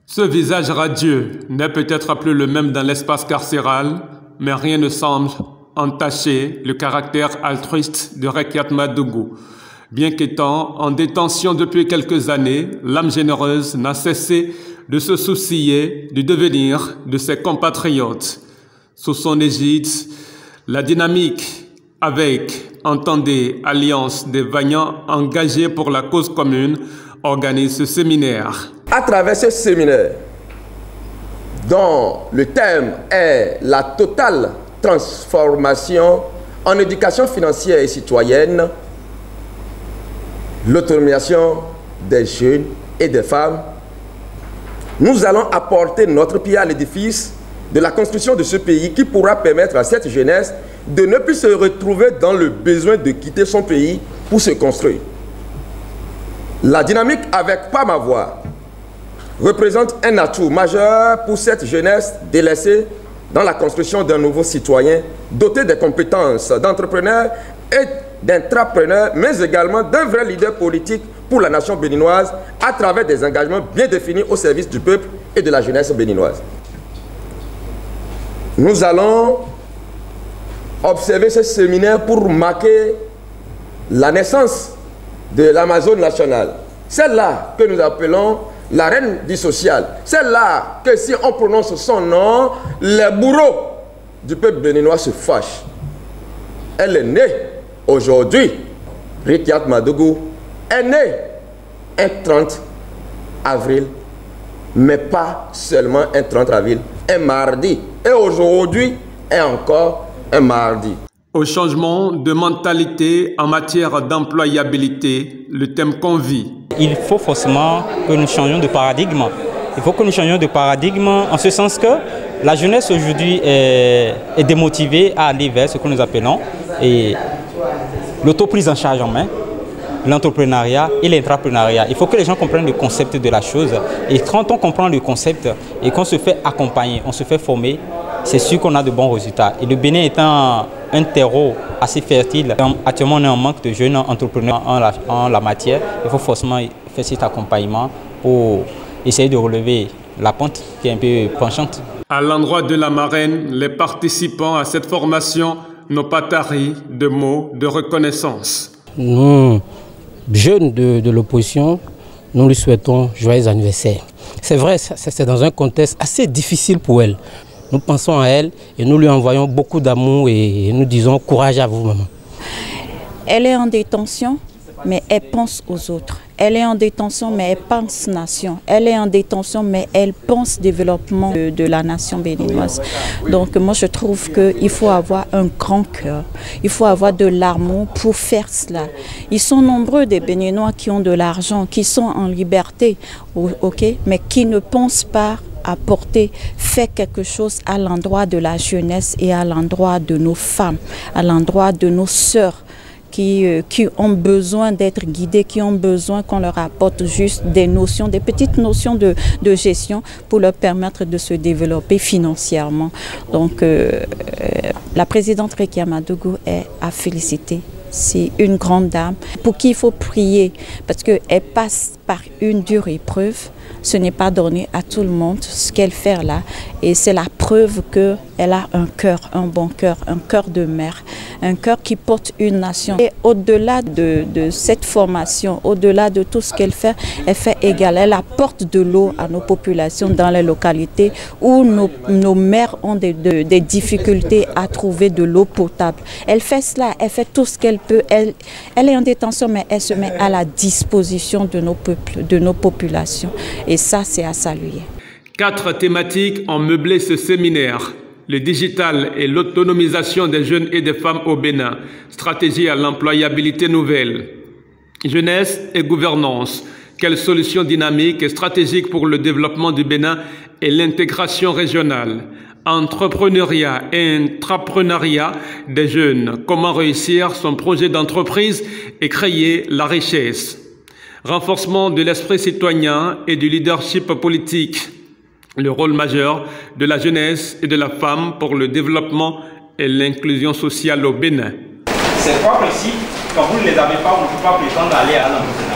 Ce visage radieux n'est peut-être plus le même dans l'espace carcéral, mais rien ne semble entacher le caractère altruiste de Rekiat Madougou. Bien qu'étant en détention depuis quelques années, l'âme généreuse n'a cessé de se soucier du devenir de ses compatriotes. Sous son égide, la dynamique avec, entendez, Alliance des vaillants engagés pour la cause commune, organise ce séminaire. À travers ce séminaire, dont le thème est la totale transformation en éducation financière et citoyenne, l'autonomisation des jeunes et des femmes, nous allons apporter notre pierre à l'édifice de la construction de ce pays qui pourra permettre à cette jeunesse de ne plus se retrouver dans le besoin de quitter son pays pour se construire. La dynamique avec Pas ma voix représente un atout majeur pour cette jeunesse délaissée dans la construction d'un nouveau citoyen doté des compétences d'entrepreneur et d'intrapreneur, mais également d'un vrai leader politique pour la nation béninoise à travers des engagements bien définis au service du peuple et de la jeunesse béninoise. Nous allons observer ce séminaire pour marquer la naissance de l'Amazone nationale. Celle-là que nous appelons la reine du social. Celle-là que si on prononce son nom, les bourreaux du peuple béninois se fâchent. Elle est née aujourd'hui. Rekiat Madougou est née un 30 avril, mais pas seulement un 30 avril, un mardi. Et aujourd'hui est encore un mardi. Au changement de mentalité en matière d'employabilité, le thème convie. Il faut forcément que nous changions de paradigme. Il faut que nous changions de paradigme en ce sens que la jeunesse aujourd'hui est démotivée à aller vers ce que nous appelons l'autoprise en charge en main, l'entrepreneuriat et l'intrapreneuriat. Il faut que les gens comprennent le concept de la chose. Et quand on comprend le concept et qu'on se fait accompagner, on se fait former, c'est sûr qu'on a de bons résultats. Et le Bénin étant un terreau assez fertile, actuellement on est en manque de jeunes entrepreneurs en la matière. Il faut forcément faire cet accompagnement pour essayer de relever la pente qui est un peu penchante. À l'endroit de la marraine, les participants à cette formation n'ont pas tari de mots de reconnaissance. Nous, jeunes de l'opposition, nous lui souhaitons joyeux anniversaire. C'est vrai, c'est dans un contexte assez difficile pour elle. Nous pensons à elle et nous lui envoyons beaucoup d'amour et nous disons courage à vous, maman. Elle est en détention, mais elle pense aux autres. Elle est en détention, mais elle pense nation. Elle est en détention, mais elle pense développement de la nation béninoise. Donc moi, je trouve qu'il faut avoir un grand cœur. Il faut avoir de l'amour pour faire cela. Ils sont nombreux des Béninois qui ont de l'argent, qui sont en liberté, ok, mais qui ne pensent pas apporter, faire quelque chose à l'endroit de la jeunesse et à l'endroit de nos femmes, à l'endroit de nos sœurs qui ont besoin d'être guidées, qui ont besoin qu'on leur apporte juste des notions, des petites notions de gestion pour leur permettre de se développer financièrement. Donc la présidente Rekiat Madougou est à féliciter. C'est une grande dame pour qui il faut prier parce qu'elle passe par une dure épreuve. Ce n'est pas donné à tout le monde ce qu'elle fait là. Et c'est la preuve qu'elle a un cœur, un bon cœur, un cœur de mère, un cœur qui porte une nation. Et au-delà de cette formation, au-delà de tout ce qu'elle fait également. Elle apporte de l'eau à nos populations dans les localités où nos mères ont des difficultés à trouver de l'eau potable. Elle fait cela, elle fait tout ce qu'elle peut. Elle est en détention, mais elle se met à la disposition de nos peuples, de nos populations. Et ça, c'est à saluer. 4 thématiques ont meublé ce séminaire. Le digital et l'autonomisation des jeunes et des femmes au Bénin. Stratégie à l'employabilité nouvelle. Jeunesse et gouvernance. Quelles solutions dynamiques et stratégiques pour le développement du Bénin et l'intégration régionale. Entrepreneuriat et intrapreneuriat des jeunes. Comment réussir son projet d'entreprise et créer la richesse. Renforcement de l'esprit citoyen et du leadership politique. Le rôle majeur de la jeunesse et de la femme pour le développement et l'inclusion sociale au Bénin. Ces 3 principes, quand vous ne les avez pas, on ne peut pas prétendre aller à l'entreprise.